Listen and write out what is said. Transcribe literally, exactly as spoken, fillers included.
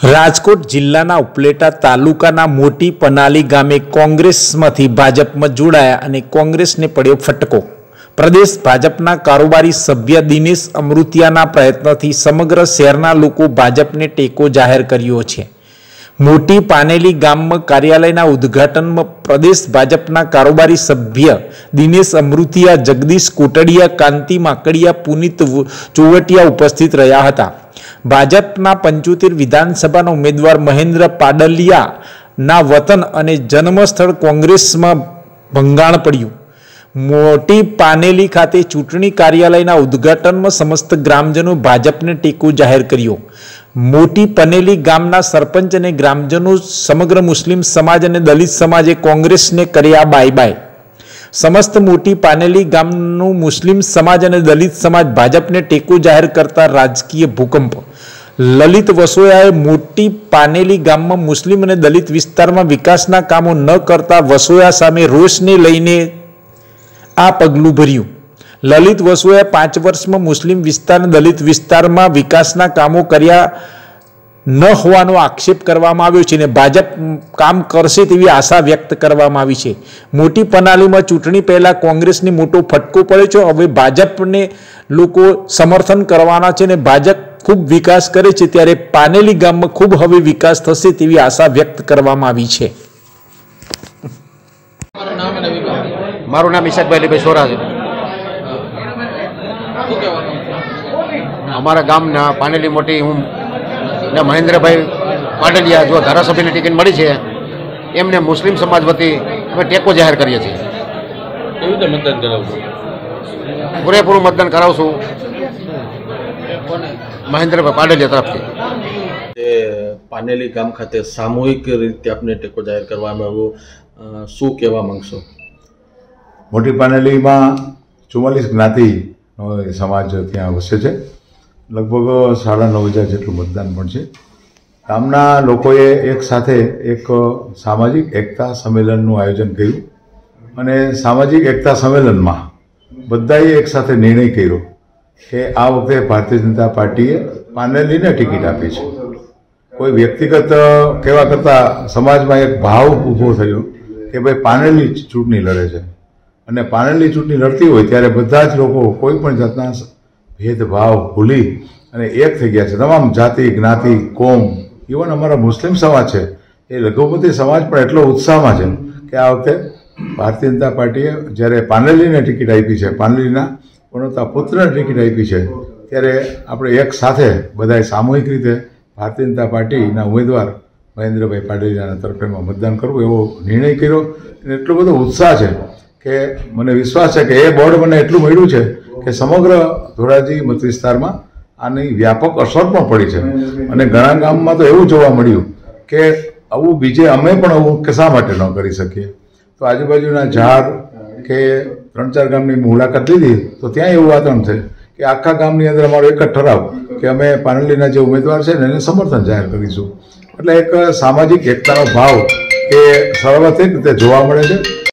રાજકોટ જિલ્લાના ઉપલેટા તાલુકાના મોટી પનાલી ગામે કોંગ્રેસમાંથી ભાજપમાં જોડાયા અને કોંગ્રેસને પડ્યો ફટકો। પ્રદેશ ભાજપના કારોબારી સભ્ય દિનેશ અમૃતિયાના પ્રયત્નથી સમગ્ર શહેરના લોકો ભાજપને ટેકો જાહેર કર્યો છે। મોટી પાનેલી ગામમાં કાર્યાલયના ઉદ્ઘાટનમાં પ્રદેશ ભાજપના કારોબારી સભ્ય દિનેશ અમૃતિયા, જગદીશ કોટડિયા, કાંતિ માકડિયા, પુનિત ચોવટિયા ઉપસ્થિત રહ્યા હતા। ભાજપના પંચોતેર વિધાનસભાના ઉમેદવાર મહેન્દ્ર પાડલિયાના વતન અને જન્મસ્થળ કોંગ્રેસમાં ભંગાણ પડ્યું। મોટી પાનેલી ખાતે ચૂંટણી કાર્યાલયના ઉદ્ઘાટનમાં સમસ્ત ગ્રામજનો ભાજપને ટેકો જાહેર કર્યો। મોટી પનેલી ગામના સરપંચ અને ગ્રામજનો સમગ્ર મુસ્લિમ સમાજ અને દલિત સમાજે કોંગ્રેસને કર્યા બાય બાય। સમસ્ત મોટી પાનેલી ગામનું મુસ્લિમ સમાજ અને દલિત સમાજ ભાજપને ટેકો જાહેર કરતા રાજકીય ભૂકંપ। લલિત વસોયાએ મોટી પાનેલી ગામમાં મુસ્લિમ અને દલિત વિસ્તારમાં વિકાસના કામો ન કરતા વસોયા સામે રોષને લઈને આ પગલું ભર્યું। લલિત વસોયાએ પાંચ વર્ષમાં મુસ્લિમ વિસ્તાર અને દલિત વિસ્તારમાં વિકાસના કામો કર્યા ન હોવાનો આક્ષેપ કરવામાં આવ્યો છે અને ભાજપ કામ કરશે તેવી આશા વ્યક્ત કરવામાં આવી છે। મોટી પનાલીમાં ચૂંટણી પહેલા કોંગ્રેસને મોટો ફટકો પડ્યો છે। હવે ભાજપને લોકો સમર્થન કરવાના છે અને ભાજપ ખૂબ વિકાસ કરે છે, ત્યારે પાનેલી ગામમાં ખૂબ હવે વિકાસ થશે તેવી આશા વ્યક્ત કરવામાં આવી છે। મારું નામ ઈશાકભાઈ અલીભાઈ સોરા છે। અમારા ગામના પાનેલી મોટી હું ને મહેન્દ્રભાઈ પાડલિયા જો ધારાસભ્યની ટિકિટ મળી છે એમને મુસ્લિમ સમાજ વતી અમે ટેકો જાહેર કરીએ છીએ। કેવી રીતે મતદાન કરાવશું? પૂરેપૂરું મતદાન કરાવશું મહેન્દ્રભાઈ પાડલિયા તરફથી। પાનેલી ગામ ખાતે સામૂહિક રીતે આપને ટેકો જાહેર કરવામાં આવ્યો, શું કહેવા માંગશો? મોટી પાનેલીમાં ચુમ્માલીસ જ્ઞાતિનો સમાજ ત્યાં વસે છે। લગભગ સાડા નવ હજાર જેટલું મતદાન પણ છે। ગામના લોકોએ એક સાથે એક સામાજિક એકતા સંમેલનનું આયોજન કર્યું અને સામાજિક એકતા સંમેલનમાં બધાએ એક સાથે નિર્ણય કર્યો કે આ વખતે ભારતીય જનતા પાર્ટીએ પાનેલીને ટિકિટ આપી છે। કોઈ વ્યક્તિગત કહેવા કરતાં સમાજમાં એક ભાવ ઊભો થયો કે ભાઈ પાનેલી ચૂંટણી લડે છે અને પાનેલી ચૂંટણી લડતી હોય ત્યારે બધા જ લોકો કોઈ પણ જાતના ભેદભાવ ભૂલી અને એક થઈ ગયા છે। તમામ જાતિ, જ્ઞાતિ, કોમ, ઇવન અમારા મુસ્લિમ સમાજ છે એ લઘુમતી સમાજ પણ એટલો ઉત્સાહમાં છે કે આ વખતે ભારતીય જનતા પાર્ટીએ જ્યારે પાનેલીને ટિકિટ આપી છે, પાનેલીના પોતાના પુત્રને ટિકિટ આપી છે, ત્યારે આપણે એક સાથે બધાએ સામૂહિક રીતે ભારતીય જનતા પાર્ટીના ઉમેદવાર મહેન્દ્રભાઈ પાડલિયાના તરફેણમાં મતદાન કરવું એવો નિર્ણય કર્યો અને એટલો બધો ઉત્સાહ છે કે મને વિશ્વાસ છે કે એ બોર્ડ મને એટલું મળ્યું છે કે સમગ્ર ધોરાજી મત વિસ્તારમાં આની વ્યાપક અસર પણ પડી છે અને ઘણા ગામમાં તો એવું જોવા મળ્યું કે આવું બીજે અમે પણ આવું કે શા માટે ન કરી શકીએ। તો આજુબાજુના ઝાડ કે ત્રણ ચાર ગામની મુલાકાત લીધી તો ત્યાં એવું વાતાવરણ છે કે આખા ગામની અંદર અમારો એક જ ઠરાવ કે અમે પાનેલીના જે ઉમેદવાર છે ને એને સમર્થન જાહેર કરીશું। એટલે એક સામાજિક એકતાનો ભાવ એ સર્વાધિક રીતે જોવા મળે છે।